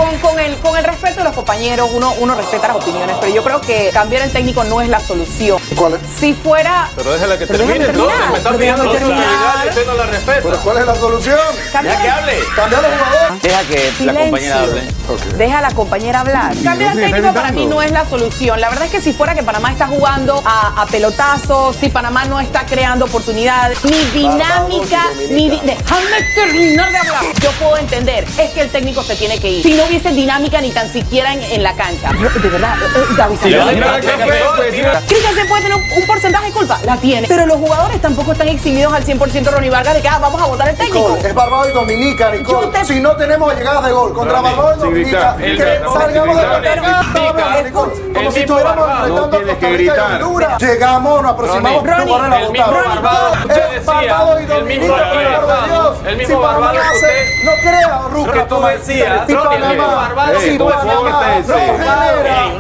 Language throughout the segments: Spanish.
con el respeto de los compañeros, uno respeta las opiniones, pero yo creo que cambiar el técnico no es la solución. ¿Cuál es? Si fuera... Pero déjala que termine, entonces. Me está pidiendo responsabilidad y usted no la respeta. ¿Pero cuál es la solución? Deja que hable. Cambiar los jugadores. Deja que la compañera hable. Deja a la compañera hablar. Cambiar el técnico para mí no es la solución. La verdad es que si fuera que Panamá está jugando a pelotazos, si Panamá no está creando oportunidades, ni dinámica, déjame terminar de hablar. Yo puedo entender, es que el técnico se tiene que ir. Si no hubiese dinámica ni tan siquiera en la cancha. De verdad, David, ¿Christensen puede tener un porcentaje de culpa? La tiene. Pero los jugadores tampoco están eximidos al 100%, Ronnie Vargas, de que vamos a votar el técnico. Nicole, es Barbados y Dominica, Nicole. Si no tenemos llegadas de gol contra Barbados y Dominica, que salgamos de portería, como si estuviéramos enfrentando a Costa Rica y Honduras. Llegamos, nos aproximamos, no van a votar. Es Barbados y Dominica, por el amor de Dios. El mismo Barbados que usted... No crea, Ruca, tú me decías. Si Panamá no genera...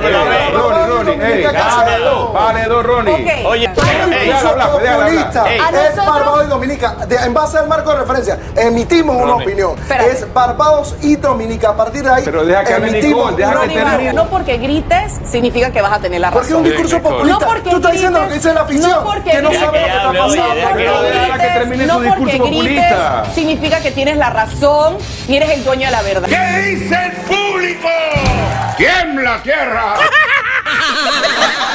Vale, Ronnie. Oye, es Barbados y Dominica. En base al marco de referencia, emitimos una opinión. Es Barbados y Dominica. A partir de ahí, pero deja que hable Nicole, deja que termine. No porque grites significa que vas a tener la razón. Porque es un discurso populista. No porque tú estás diciendo lo que dice la afición, que no sabe lo que está pasando. No porque grites significa que tienes la razón y eres el dueño de la verdad. ¿Qué dice el público? ¡Tiembla tierra!